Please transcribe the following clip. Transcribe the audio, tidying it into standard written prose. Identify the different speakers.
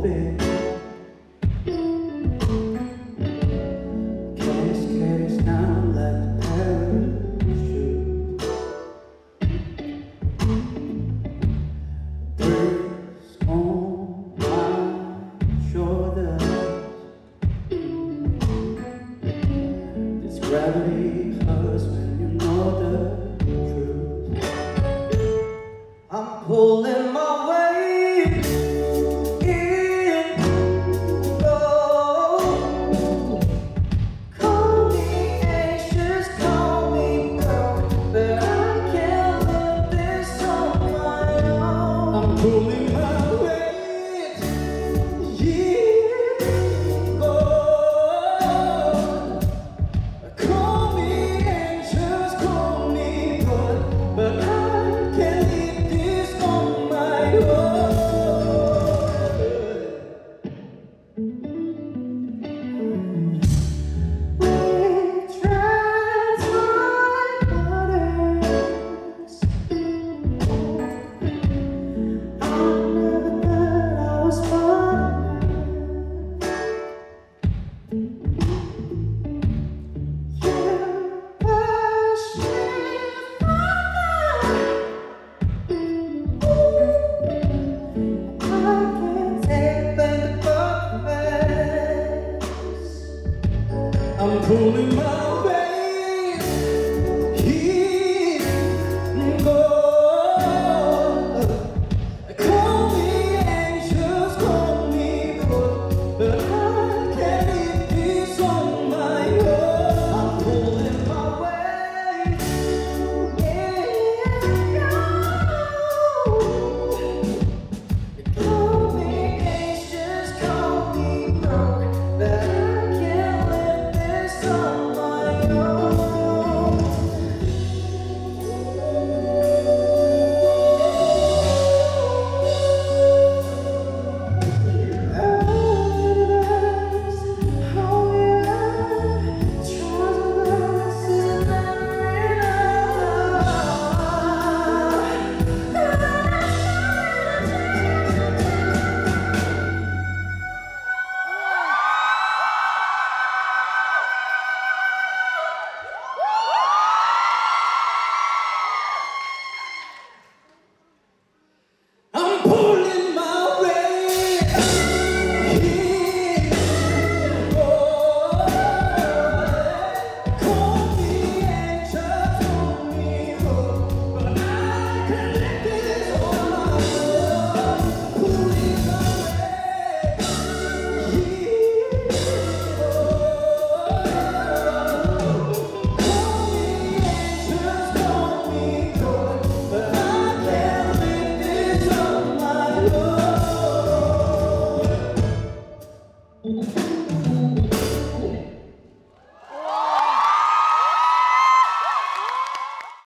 Speaker 1: hoping. Cascades down like a parachute. Breeze on my shoulders. This gravity hurts when you know the truth. I'm pulling my weight in gold. Call me anxious, call me broke, but I can't live this on my own. I'm pulling my weight in gold. Call me anxious, call me broke, but I can't live this on my own. We tried hard waters. I never thought I was falling. You pushed me farther. I can't take the purpose. I'm pulling my weight in gold. Call me anxious, call me cold, but I can't leave this on my own. I'm pulling my weight in gold. Call me anxious, call me broke, but I can't live this on my own. I'm pulling my weight in gold. Call me anxious, call me cold, but I can't let this on my own. Pulling my weight in gold. Call me anxious, call me cold, but I can't let this on my own.